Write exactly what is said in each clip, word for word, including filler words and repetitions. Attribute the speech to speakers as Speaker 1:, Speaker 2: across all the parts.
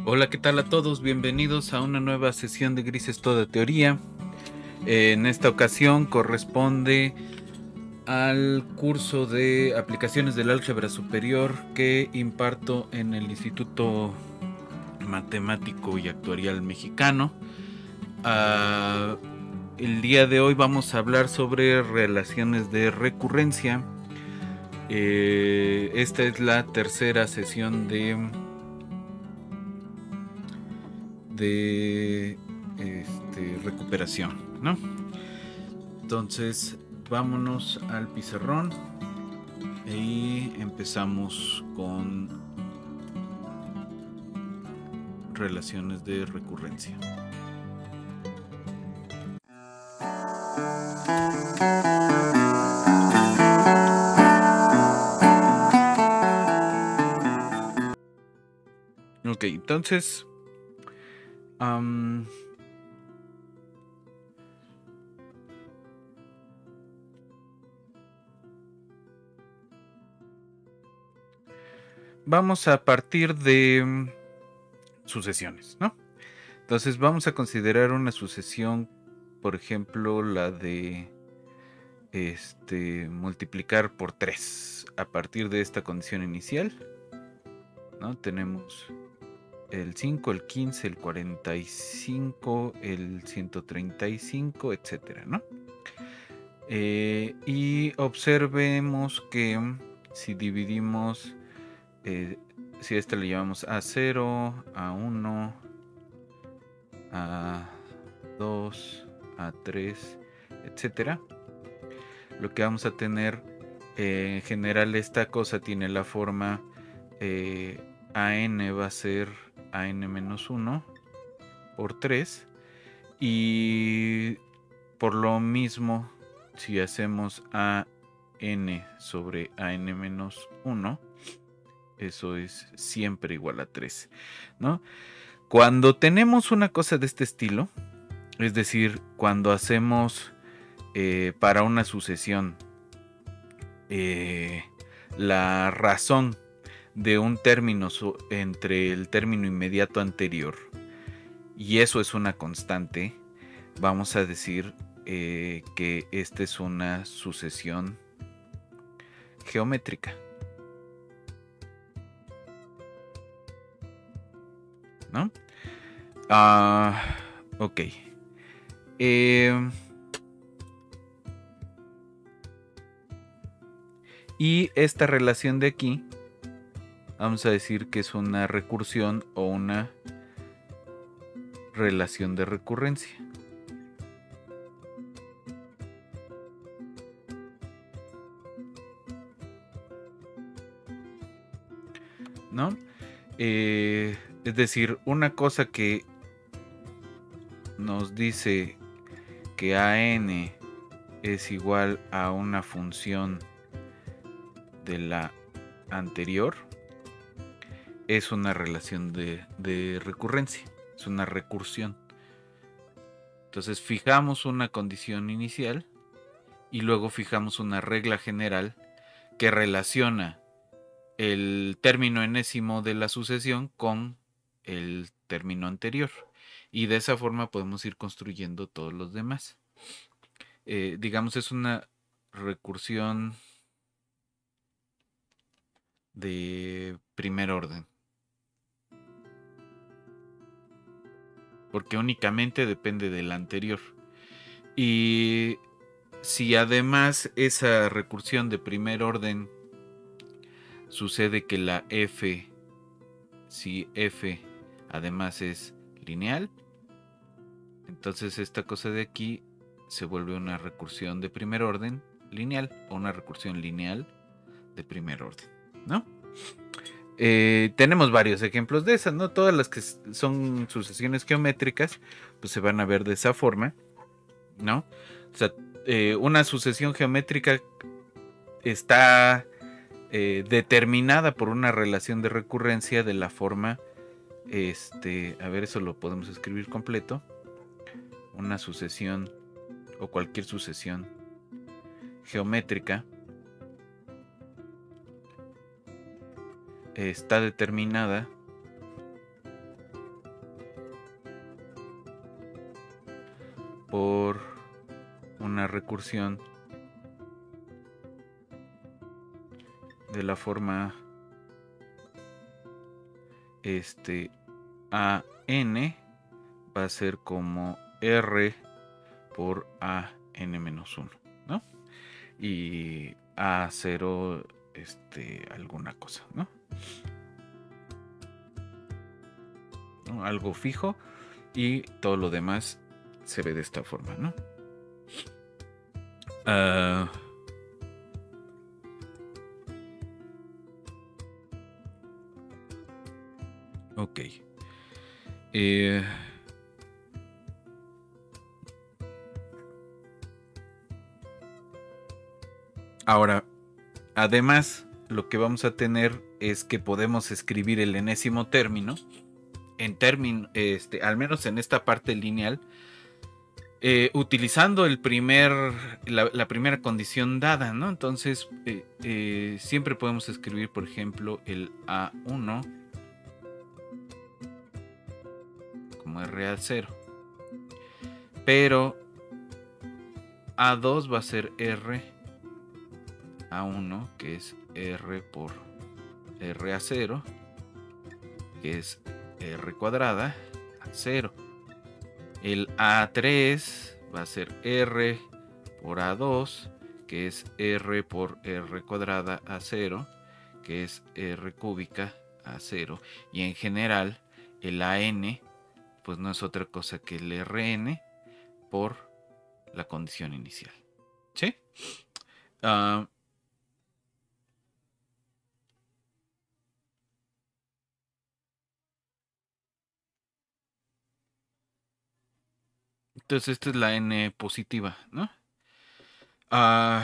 Speaker 1: Hola, ¿qué tal a todos? Bienvenidos a una nueva sesión de Grises Toda Teoría. Eh, en esta ocasión corresponde al curso de aplicaciones del álgebra superior que imparto en el Instituto Matemático y Actuarial Mexicano. Uh, el día de hoy vamos a hablar sobre relaciones de recurrencia. Eh, esta es la tercera sesión de de este, recuperación, ¿no? Entonces, vámonos al pizarrón y empezamos con relaciones de recurrencia. Ok, entonces um, vamos a partir de um, sucesiones, ¿no? Entonces vamos a considerar una sucesión, por ejemplo, la de este, multiplicar por tres a partir de esta condición inicial, ¿no? Tenemos el cinco, el quince, el cuarenta y cinco, el ciento treinta y cinco, etcétera, ¿no? Eh, y observemos que si dividimos, eh, si a esta le llamamos a cero, a uno, a dos, a tres, etcétera, lo que vamos a tener, eh, en general esta cosa tiene la forma eh, a n va a ser a n menos uno por tres, y por lo mismo, si hacemos a n sobre a n menos uno, eso es siempre igual a tres, ¿no? Cuando tenemos una cosa de este estilo, es decir, cuando hacemos eh, para una sucesión eh, la razón de un término entre el término inmediato anterior, y eso es una constante, vamos a decir eh, que esta es una sucesión geométrica, ¿no? Ah, ok. Eh, y esta relación de aquí, vamos a decir que es una recursión o una relación de recurrencia, ¿no? Eh, es decir, una cosa que nos dice que a n es igual a una función de la anterior es una relación de, de recurrencia, es una recursión. Entonces fijamos una condición inicial y luego fijamos una regla general que relaciona el término enésimo de la sucesión con el término anterior, y de esa forma podemos ir construyendo todos los demás. Eh, digamos, es una recursión de primer orden, porque únicamente depende del anterior. Y si además esa recursión de primer orden sucede que la f, si f además es lineal, entonces esta cosa de aquí se vuelve una recursión de primer orden lineal o una recursión lineal de primer orden, ¿no? Eh, tenemos varios ejemplos de esas, ¿no? Todas las que son sucesiones geométricas, pues se van a ver de esa forma, ¿no? O sea, eh, una sucesión geométrica está eh, determinada por una relación de recurrencia de la forma, este, a ver, eso lo podemos escribir completo. Una sucesión o cualquier sucesión geométrica está determinada recursión de la forma este A N va a ser como R por A N menos uno, ¿no? Y A cero, este, alguna cosa, ¿no? ¿no? Algo fijo, y todo lo demás se ve de esta forma, ¿no? Uh, ok. Eh, ahora, además, lo que vamos a tener es que podemos escribir el enésimo término en término, este, al menos en esta parte lineal, eh, utilizando el primer, la, la primera condición dada, ¿no? Entonces, eh, eh, siempre podemos escribir, por ejemplo, el A uno como R A cero. Pero A dos va a ser R A uno, que es R por R A cero, que es R cuadrada a cero. El A tres va a ser R por A dos, que es R por R cuadrada a cero, que es R cúbica a cero. Y en general, el A N, pues no es otra cosa que el R N por la condición inicial. ¿Sí? Uh, entonces, esta es la N positiva, ¿no? Ah...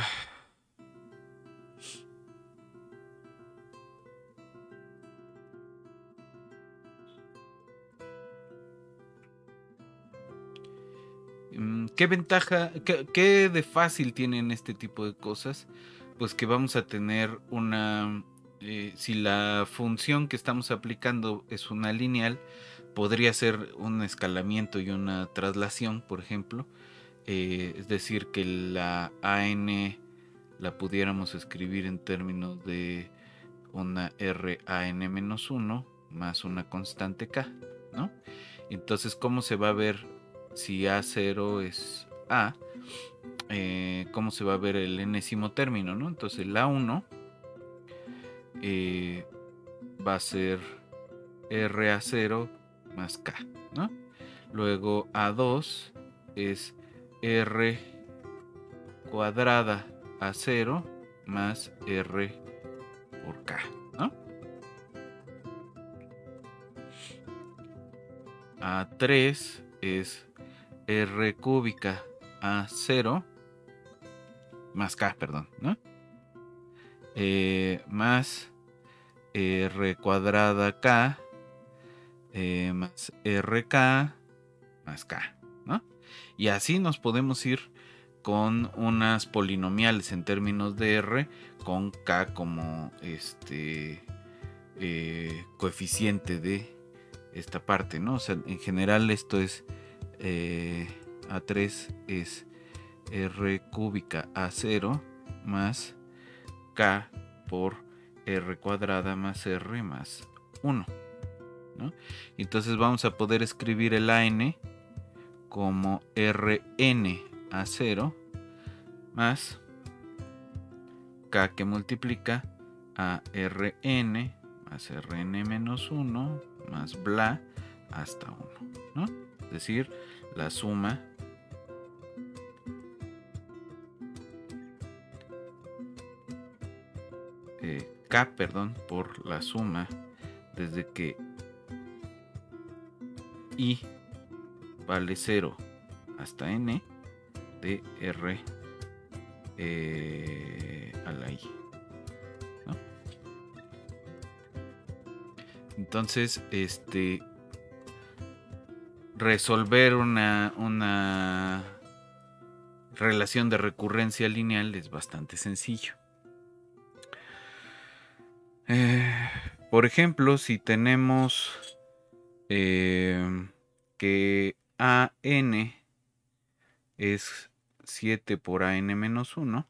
Speaker 1: Uh, ¿Qué ventaja, qué, qué de fácil tienen este tipo de cosas? Pues que vamos a tener una... Eh, si la función que estamos aplicando es una lineal, podría ser un escalamiento y una traslación, por ejemplo. Eh, es decir, que la A N la pudiéramos escribir en términos de una R A N menos uno más una constante K, ¿no? Entonces, ¿cómo se va a ver si A cero es A? Eh, ¿Cómo se va a ver el enésimo término, ¿no? Entonces, el A uno eh, va a ser R A cero más K, ¿no? Luego A dos es R cuadrada a cero más R por K, ¿no? A tres es R cúbica a cero más K, perdón, ¿no? Eh, más R cuadrada K eh, más R K más K, ¿no? Y así nos podemos ir con unas polinomiales en términos de R con K como este eh, coeficiente de esta parte, ¿no? O sea, en general esto es eh, A tres es R cúbica a cero más K por R cuadrada más R más uno, ¿no? Entonces vamos a poder escribir el A N como Rn a cero más K que multiplica a Rn más Rn menos uno más bla hasta uno, ¿no? Es decir, la suma eh, K, perdón, por la suma desde que I vale cero hasta N de R eh, a la I, ¿no? Entonces, este resolver una, una relación de recurrencia lineal es bastante sencillo. Eh, por ejemplo, si tenemos eh, que A N es siete por A N menos uno.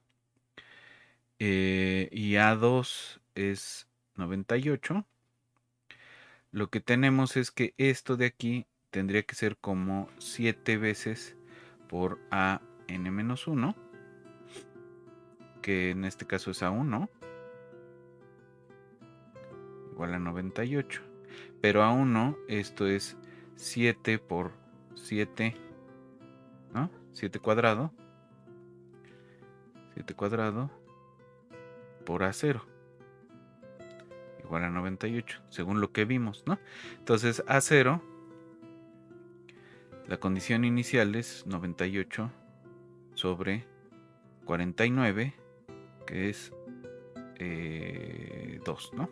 Speaker 1: Eh, y A dos es noventa y ocho. Lo que tenemos es que esto de aquí tendría que ser como siete veces por A N menos uno, que en este caso es A uno, igual a noventa y ocho. Pero A uno, esto es siete por siete, ¿no? siete cuadrado. siete cuadrado por A cero. Igual a noventa y ocho, según lo que vimos, ¿no? Entonces A cero, la condición inicial es noventa y ocho sobre cuarenta y nueve, que es eh, dos, ¿no?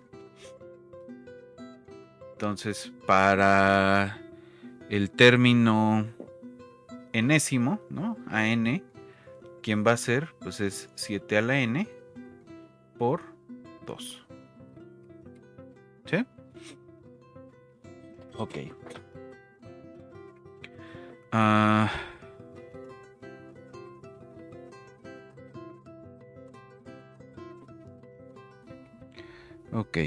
Speaker 1: Entonces, para el término enésimo, ¿no? A n, ¿quién va a ser? Pues es siete a la n por dos. ¿Sí? Ok. Ah... Ok.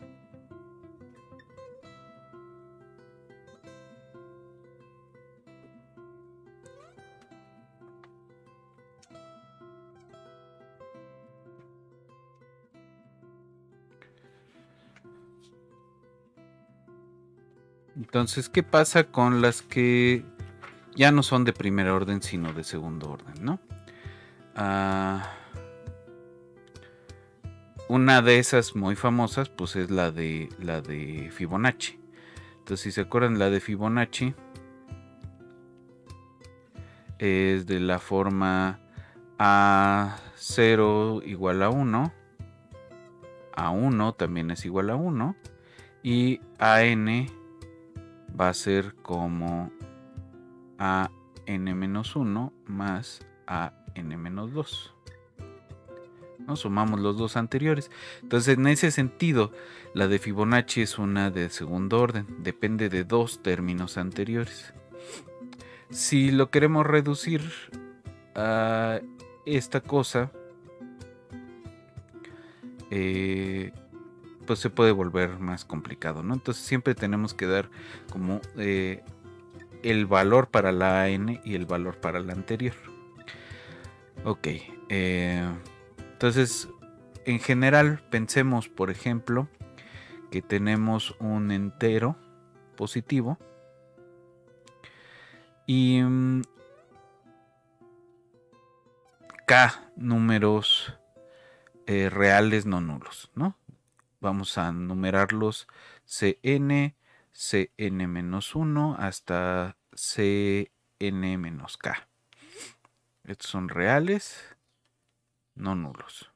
Speaker 1: Entonces, ¿qué pasa con las que ya no son de primer orden, sino de segundo orden, ¿no? Ah, una de esas muy famosas, pues es la de la de Fibonacci. Entonces, si se acuerdan, la de Fibonacci es de la forma A cero igual a uno, A uno también es igual a uno, y A n va a ser como A n menos uno más A n menos dos. ¿No? Sumamos los dos anteriores. Entonces, en ese sentido, la de Fibonacci es una de segundo orden. Depende de dos términos anteriores. Si lo queremos reducir a esta cosa, eh, pues se puede volver más complicado, ¿no? Entonces siempre tenemos que dar como eh, el valor para la A n y el valor para la anterior. Ok. Eh, entonces, en general, pensemos, por ejemplo, que tenemos un entero positivo y um, K números eh, reales no nulos, ¿no? Vamos a numerarlos Cn, Cn menos uno hasta Cn menos K. Estos son reales, no nulos.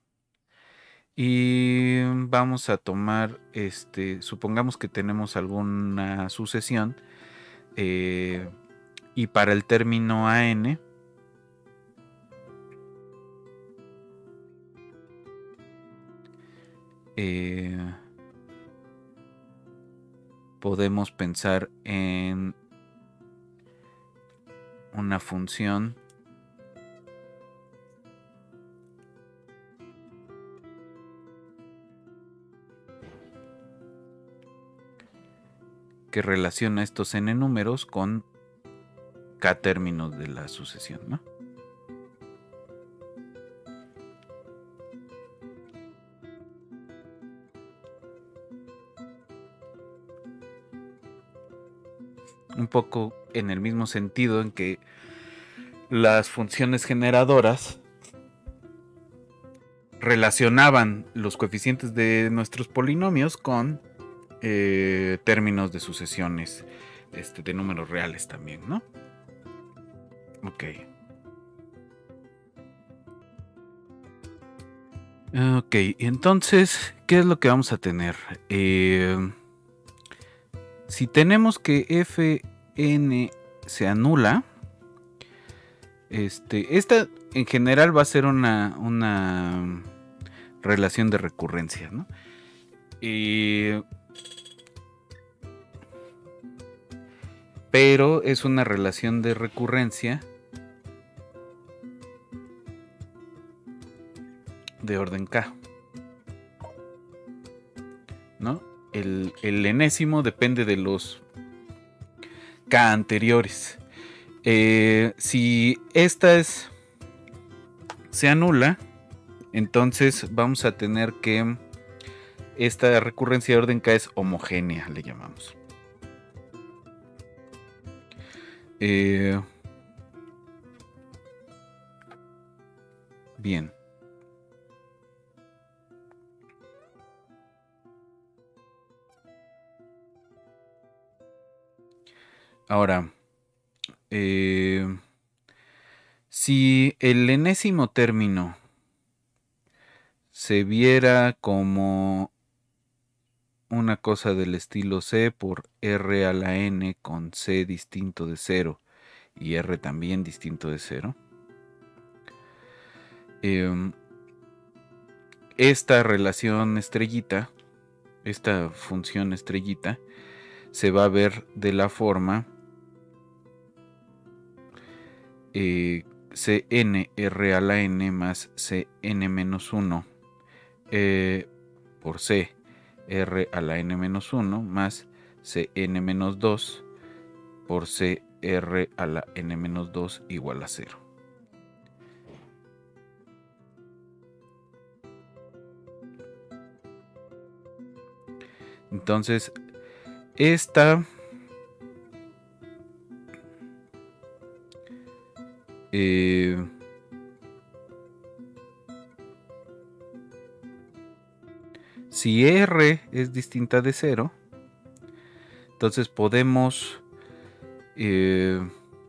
Speaker 1: Y vamos a tomar, este, supongamos que tenemos alguna sucesión eh, y para el término A n eh, podemos pensar en una función que relaciona estos n números con k términos de la sucesión, ¿no? Un poco en el mismo sentido en que las funciones generadoras relacionaban los coeficientes de nuestros polinomios con eh, términos de sucesiones este, de números reales también, ¿no? Ok. Ok, entonces, ¿qué es lo que vamos a tener? Eh, si tenemos que Fn se anula, este, esta en general va a ser una, una relación de recurrencia, ¿no? Eh, pero es una relación de recurrencia de orden K, ¿no? El, el enésimo depende de los K anteriores. Eh, si esta es, se anula, entonces vamos a tener que esta recurrencia de orden K es homogénea, le llamamos. Eh, bien. Ahora, eh, si el enésimo término se viera como una cosa del estilo C por R a la N con C distinto de cero y R también distinto de cero, eh, esta relación estrellita, esta función estrellita, se va a ver de la forma eh, Cn R a la N más Cn menos uno eh, por C R a la N menos uno más Cn menos dos por C R a la N menos dos igual a cero. Entonces, esta eh, si R es distinta de cero, entonces podemos eh,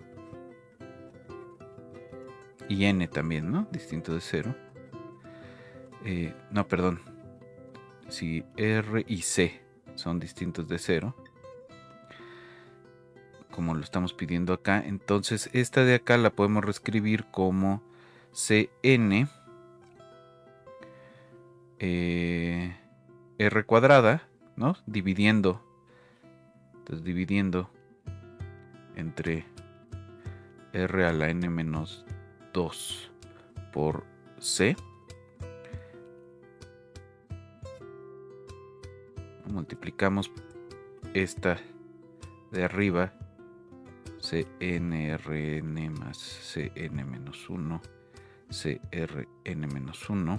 Speaker 1: y N también, ¿no? Distinto de cero. Eh, no, perdón. Si R y C son distintos de cero, como lo estamos pidiendo acá, entonces esta de acá la podemos reescribir como Cn eh, R cuadrada, ¿no? Dividiendo, entonces dividiendo entre R a la N menos dos por C. Multiplicamos esta de arriba, Cnrn más Cn menos uno, Crn menos uno.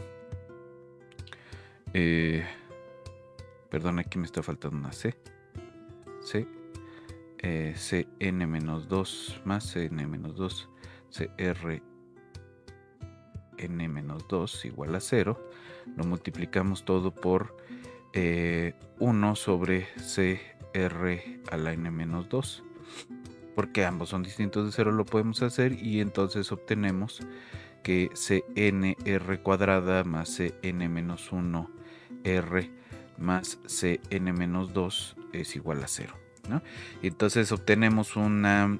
Speaker 1: Eh, perdón, aquí me está faltando una C. C. Eh, Cn menos dos más Cn menos dos, Crn menos dos igual a cero. Lo multiplicamos todo por Eh, uno sobre Cr a la N menos dos, porque ambos son distintos de cero, lo podemos hacer y entonces obtenemos que Cnr cuadrada más Cn menos uno R más Cn menos dos es igual a cero, ¿no? Y entonces obtenemos una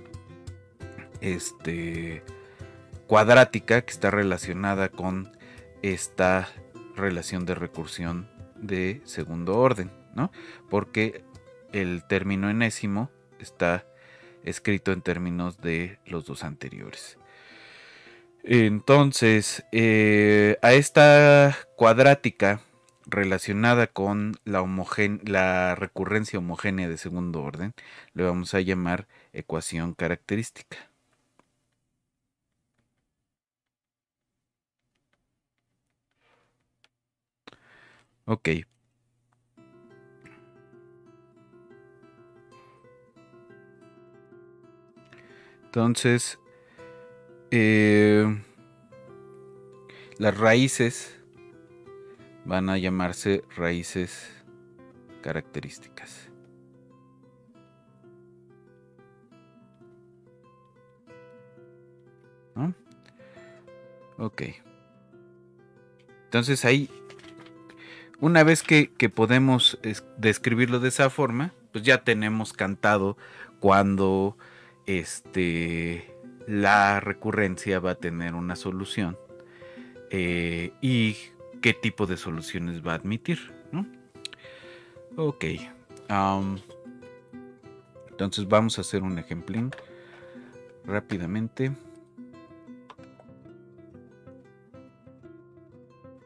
Speaker 1: este, cuadrática que está relacionada con esta relación de recursión de segundo orden, ¿no? Porque el término enésimo está escrito en términos de los dos anteriores. Entonces, eh, a esta cuadrática relacionada con la, la recurrencia homogénea de segundo orden le vamos a llamar ecuación característica. Ok. Entonces, eh, las raíces van a llamarse raíces características. ¿No? Ok. Entonces ahí, una vez que, que podemos es, describirlo de esa forma, pues ya tenemos cantado cuando este, la recurrencia va a tener una solución eh, y qué tipo de soluciones va a admitir, ¿no? Ok. Um, entonces vamos a hacer un ejemplín rápidamente.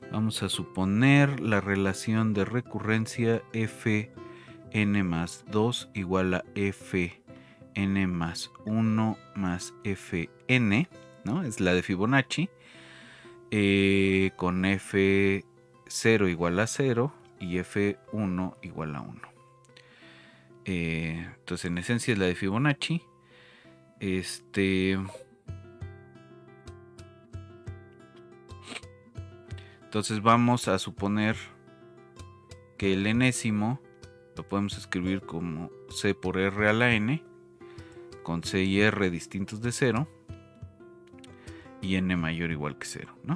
Speaker 1: Vamos a suponer la relación de recurrencia Fn más dos igual a Fn más uno más Fn, ¿no? Es la de Fibonacci, eh, con F cero igual a cero y F uno igual a uno. Eh, entonces en esencia es la de Fibonacci. Este... Entonces vamos a suponer que el enésimo lo podemos escribir como C por R a la N, con C y R distintos de cero y N mayor o igual que cero, ¿no?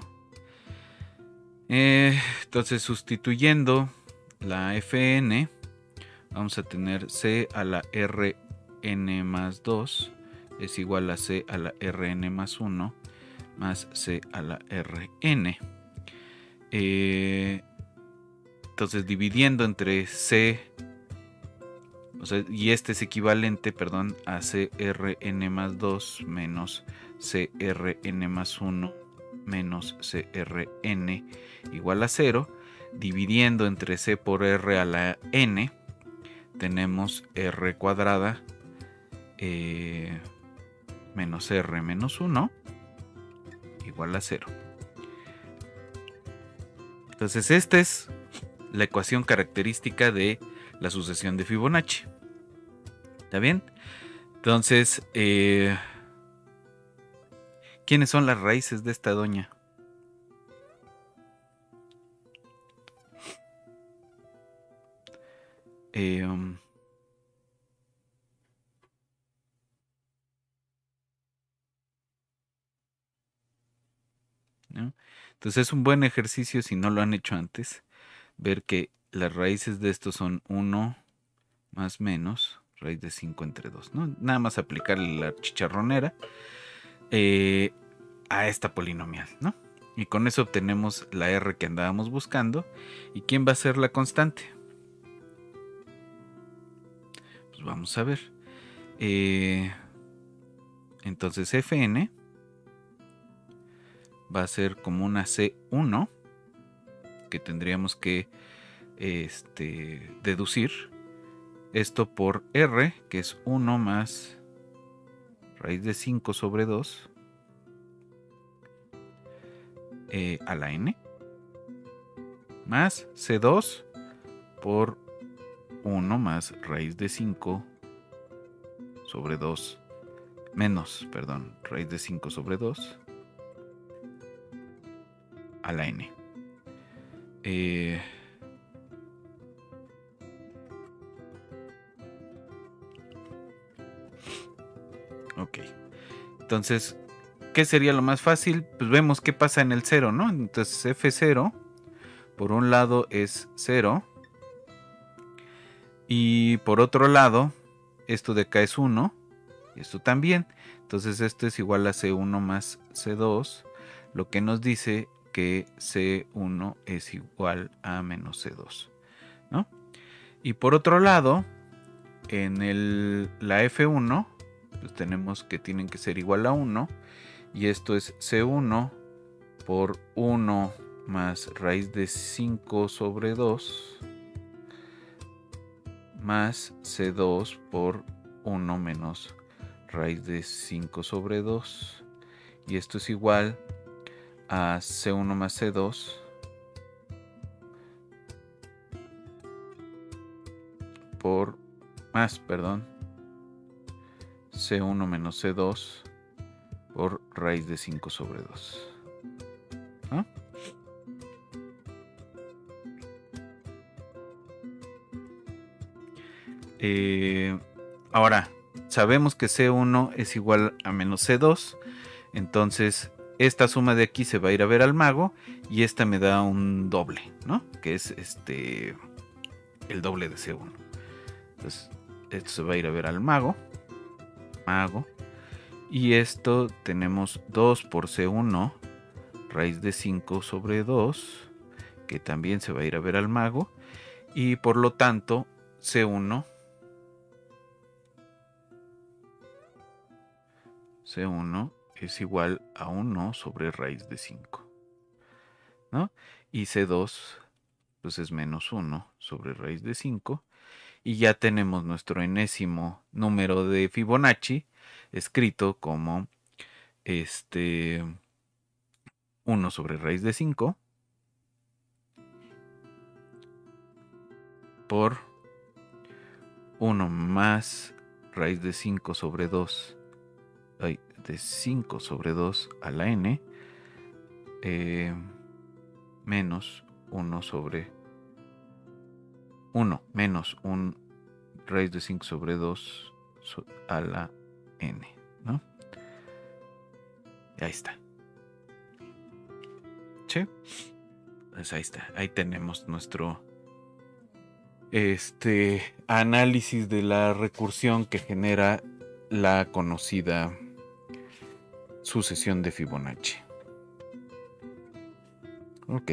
Speaker 1: Eh, entonces sustituyendo la Fn, vamos a tener C a la Rn más dos es igual a C a la Rn más uno más C a la Rn. Eh, entonces dividiendo entre C, o sea, y este es equivalente, perdón, a Crn más dos menos Crn más uno menos Crn igual a cero. Dividiendo entre C por R a la N, tenemos R cuadrada eh, menos R menos uno igual a cero. Entonces esta es la ecuación característica de la sucesión de Fibonacci. ¿Está bien? Entonces, eh, ¿quiénes son las raíces de esta doña? Eh, um, ¿no? Entonces es un buen ejercicio, si no lo han hecho antes, ver que las raíces de esto son uno más menos raíz de cinco entre dos, ¿no? Nada más aplicarle la chicharronera eh, a esta polinomial, ¿no? Y con eso obtenemos la R que andábamos buscando. ¿Y quién va a ser la constante? Pues vamos a ver. Eh, entonces Fn va a ser como una C uno que tendríamos que este, deducir. Esto por R, que es uno más raíz de cinco sobre dos eh, a la n, más C dos por uno más raíz de cinco sobre dos, menos, perdón, raíz de cinco sobre dos a la n. Eh, ok. Entonces, ¿qué sería lo más fácil? Pues vemos qué pasa en el cero, ¿no? Entonces F cero, por un lado es cero. Y por otro lado, esto de acá es uno. Y esto también. Entonces esto es igual a C uno más C dos. Lo que nos dice que C uno es igual a menos C dos, ¿no? Y por otro lado, en el, la F uno, pues tenemos que tienen que ser igual a uno. Y esto es C uno por uno más raíz de cinco sobre dos más C dos por uno menos raíz de cinco sobre dos. Y esto es igual a C uno más C dos por más, perdón, C uno menos C dos por raíz de cinco sobre dos. ¿Ah? Eh, ahora, sabemos que C uno es igual a menos C dos. Entonces, esta suma de aquí se va a ir a ver al mago. Y esta me da un doble, ¿no? Que es este el doble de C uno. Entonces, esto se va a ir a ver al mago. Mago. Y esto tenemos dos por C uno, raíz de cinco sobre dos, que también se va a ir a ver al mago. Y por lo tanto, C uno, C uno es igual a uno sobre raíz de cinco, ¿no? Y C dos pues es menos uno sobre raíz de cinco. Y ya tenemos nuestro enésimo número de Fibonacci escrito como este uno sobre raíz de cinco por uno más raíz de cinco sobre dos, ay, de cinco sobre dos a la n, eh, menos uno sobre uno menos un raíz de cinco sobre dos a la n, ¿no? Y ahí está. ¿Sí? Pues ahí está. Ahí tenemos nuestro este análisis de la recursión que genera la conocida sucesión de Fibonacci. Ok.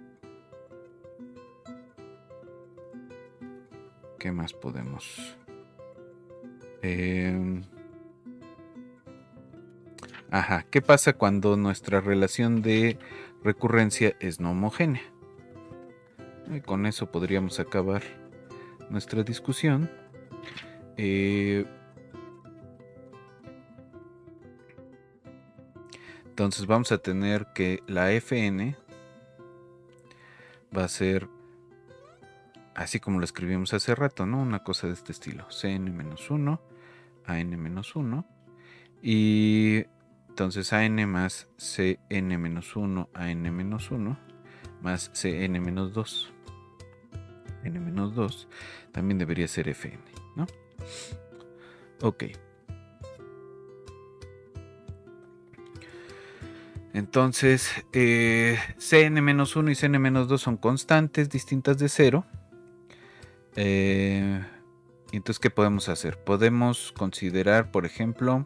Speaker 1: ¿Qué más podemos? Eh, ajá, ¿qué pasa cuando nuestra relación de recurrencia es no homogénea? Y con eso podríamos acabar nuestra discusión. Eh, entonces vamos a tener que la Fn va a ser así como lo escribimos hace rato, ¿no? Una cosa de este estilo. Cn menos uno, An menos uno. Y entonces An más Cn menos uno, An menos uno, más Cn menos dos. N menos dos también debería ser Fn, ¿no? Ok. Entonces, eh, Cn menos uno y Cn menos dos son constantes distintas de cero. Eh, entonces, ¿qué podemos hacer? Podemos considerar, por ejemplo,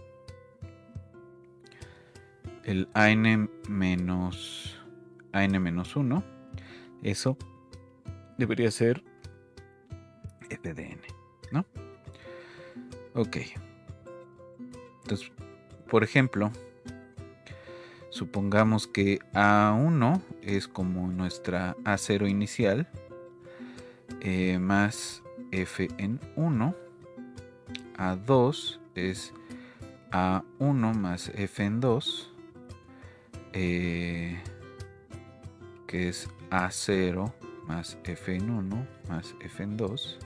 Speaker 1: el An menos, An menos uno. Eso debería ser F de n, ¿no? Ok. Entonces, por ejemplo, supongamos que A uno es como nuestra A cero inicial, eh, más F en uno. A dos es A uno más F en dos, eh, que es A cero más F en uno más F en dos.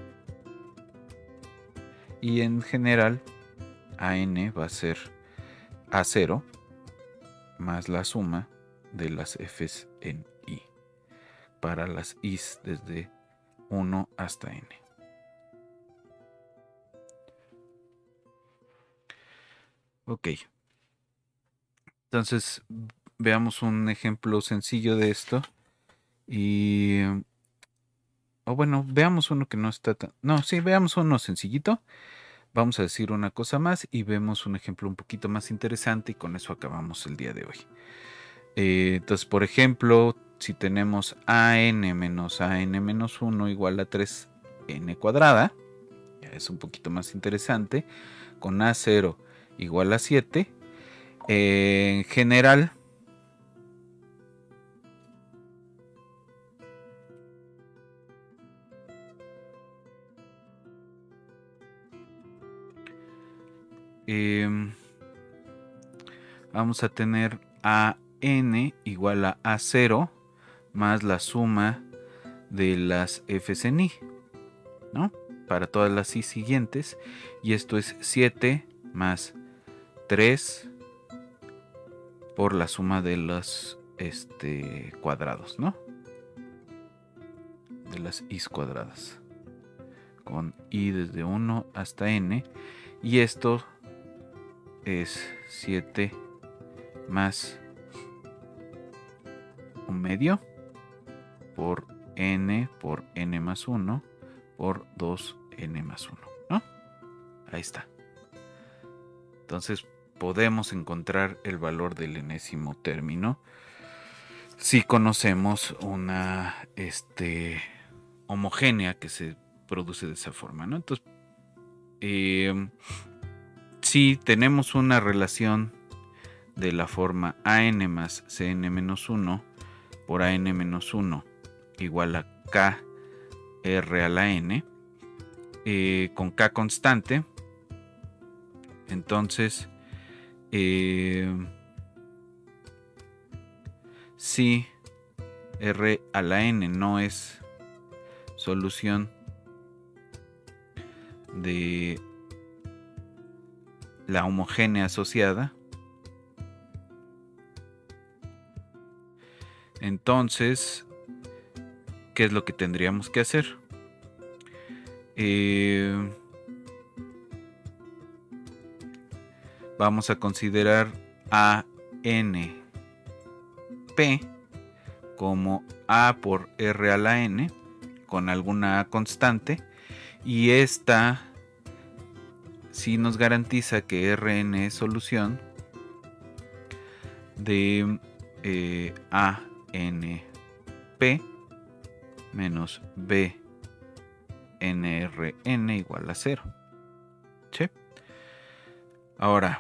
Speaker 1: Y en general, An va a ser A cero más la suma de las Fs en I, para las Is desde uno hasta N. Ok. Entonces, veamos un ejemplo sencillo de esto. Y... O bueno, veamos uno que no está tan... No, sí, veamos uno sencillito. Vamos a decir una cosa más y vemos un ejemplo un poquito más interesante y con eso acabamos el día de hoy. Eh, entonces, por ejemplo, si tenemos An menos An menos uno igual a tres n cuadrada, ya es un poquito más interesante, con A cero igual a siete, eh, en general, eh, vamos a tener An igual a A cero más la suma de las Fs en I, ¿no? Para todas las I siguientes. Y esto es siete más tres por la suma de los este, cuadrados, ¿no? De las I cuadradas. Con I desde uno hasta N. Y esto es siete más un medio por N por N más uno por dos N más uno, ¿no? Ahí está. Entonces podemos encontrar el valor del enésimo término si conocemos una este, homogénea que se produce de esa forma, ¿no? Entonces, eh, si tenemos una relación de la forma An más Cn menos uno por a n menos uno igual a k r a la n, eh, con k constante. Entonces, eh, si r a la n no es solución de la homogénea asociada, entonces, ¿qué es lo que tendríamos que hacer? Eh, vamos a considerar a n p como a por r a la n con alguna a constante, y esta sí nos garantiza que Rn es solución de eh, a n p menos b n r n igual a cero. ¿Sí? Ahora,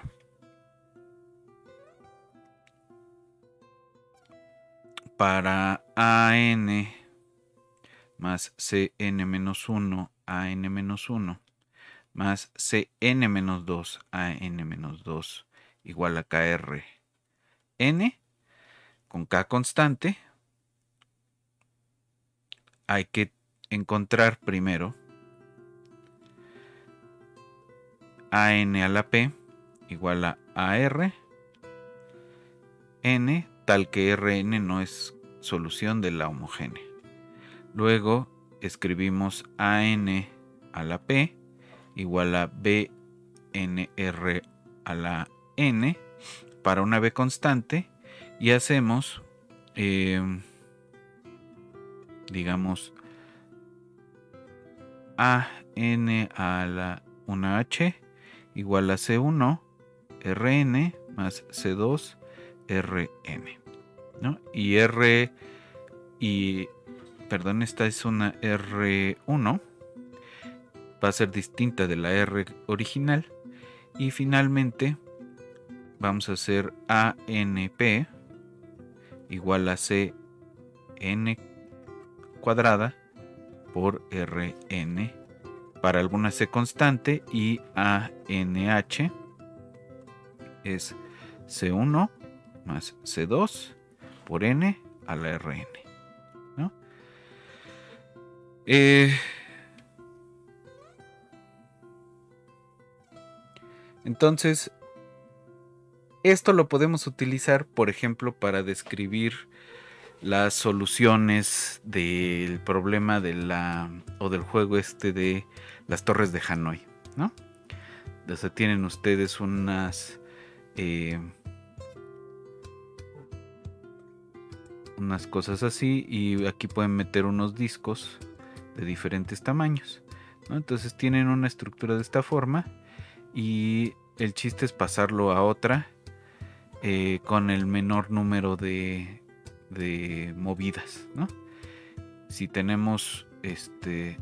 Speaker 1: para a n más c n menos uno a n menos uno más c n menos dos a n menos dos igual a k r n con k constante, hay que encontrar primero a n a la p igual a ar n, tal que Rn no es solución de la homogénea. Luego escribimos a n a la p igual a bnr a la n para una b constante, y hacemos, eh, digamos, a n a la una h igual a c uno rn más c dos rn, ¿no? Y r y perdón, esta es una r uno, va a ser distinta de la r original, y finalmente vamos a hacer a n p igual a c n cuadrada por rn para alguna c constante, y a n h es c uno más c dos por n a la rn, ¿no? Eh, entonces, esto lo podemos utilizar, por ejemplo, para describir las soluciones del problema de la o del juego este de las torres de Hanoi, ¿no? O sea, tienen ustedes unas eh, unas cosas así, y aquí pueden meter unos discos de diferentes tamaños, ¿no? Entonces tienen una estructura de esta forma, y el chiste es pasarlo a otra eh, con el menor número de, de movidas, ¿no? Si tenemos este,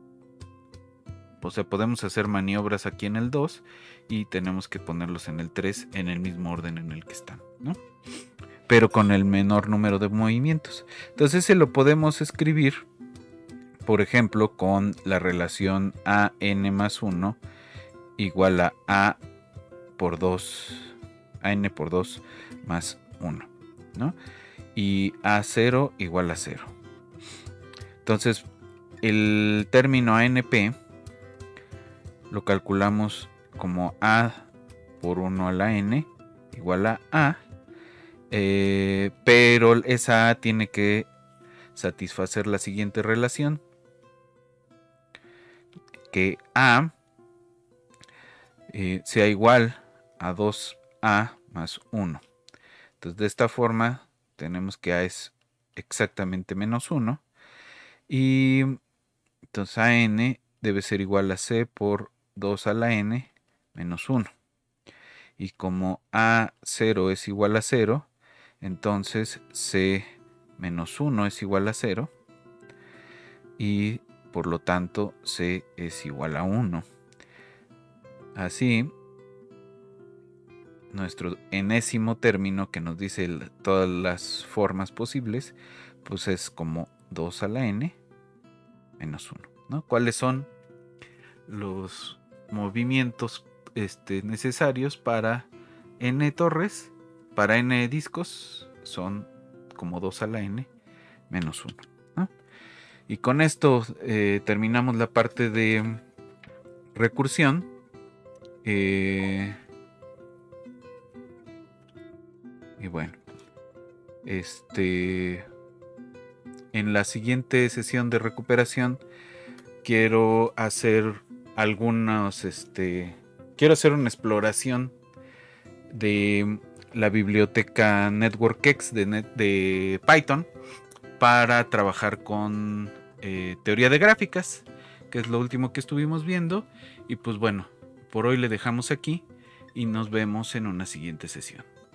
Speaker 1: o sea, podemos hacer maniobras aquí en el dos y tenemos que ponerlos en el tres en el mismo orden en el que están, ¿no? Pero con el menor número de movimientos. Entonces se lo podemos escribir, por ejemplo, con la relación a n más uno igual a a por dos, a n por dos más uno, ¿no? Y a cero igual a cero. Entonces, el término a n p lo calculamos como a por uno a la n igual a a, eh, pero esa a tiene que satisfacer la siguiente relación, que a eh, sea igual a dos a más uno. Entonces, de esta forma tenemos que a es exactamente menos uno, y entonces a n debe ser igual a c por dos a la n menos uno. Y como a cero es igual a cero, entonces c menos uno es igual a cero, y por lo tanto c es igual a uno. Así, nuestro enésimo término que nos dice el, todas las formas posibles, pues es como dos a la n menos uno, ¿no? ¿Cuáles son los movimientos este, necesarios para n torres? Para n discos son como dos a la n menos uno, ¿no? Y con esto eh, terminamos la parte de recursión. Eh, y bueno, este, en la siguiente sesión de recuperación quiero hacer algunos, este, quiero hacer una exploración de la biblioteca NetworkX de, net, de Python para trabajar con eh, teoría de gráficas, que es lo último que estuvimos viendo. Y pues bueno, por hoy le dejamos aquí y nos vemos en una siguiente sesión.